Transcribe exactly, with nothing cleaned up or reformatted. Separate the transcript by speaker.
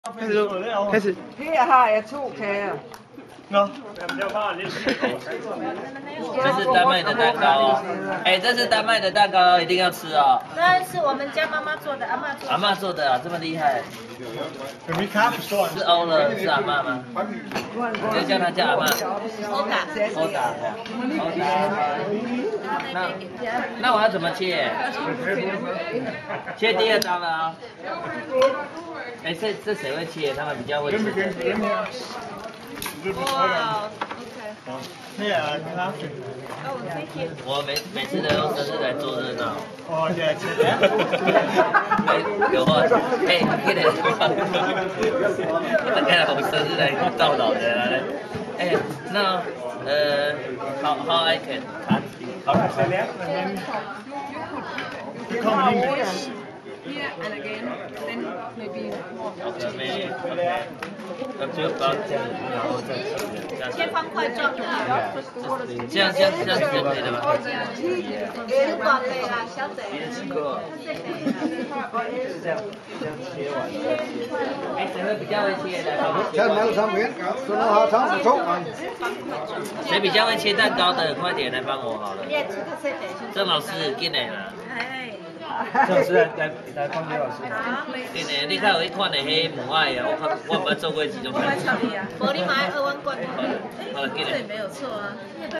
Speaker 1: 开始喽，开始。
Speaker 2: 你也哈也出开啊？
Speaker 1: 喏，
Speaker 3: 这是丹麦的蛋糕哦，哎，这是丹麦的蛋糕，一定要吃哦。
Speaker 4: 那是我们家妈妈做的，阿妈做的。
Speaker 3: 阿嬷做的啊，这么厉害。
Speaker 1: 有没看不说？
Speaker 3: 是欧了，是阿嬷吗？就叫她叫阿嬷。
Speaker 4: 欧达。
Speaker 3: 欧达，欧达。那那我要怎么切？切第二刀了啊、哦。哎，这这谁会切？他们比较会切。
Speaker 4: 哇
Speaker 1: 对啊，他。
Speaker 4: 哦 ，thank you。
Speaker 3: 我每每次都用生日来做热闹。
Speaker 1: 哦，对，是的。
Speaker 3: 哎，有话，哎，那个，看来我生日来到老的了。哎，那呃，how how I can cut?
Speaker 1: How to say that? And then you come in English.
Speaker 5: Here and again, then maybe more.
Speaker 3: Okay, maybe. Okay. 就包这样，然后再这样。
Speaker 4: 切方块状的。
Speaker 3: 这样这样这样是可以的吗？
Speaker 4: 小大的啦，小的。
Speaker 3: 这样这样切完了。哎，谁会比较会切的？谁比较会切蛋糕的？快点来帮我好了。郑老师，进来啦。
Speaker 4: 哎。
Speaker 1: 郑老师来来来帮刘老师。
Speaker 3: 进来，你看有迄款的迄母爱啊，我看我捌做过几种。
Speaker 4: 我买草梨啊，无你买二万罐。
Speaker 3: 好了，进来。
Speaker 4: 这也没有错啊。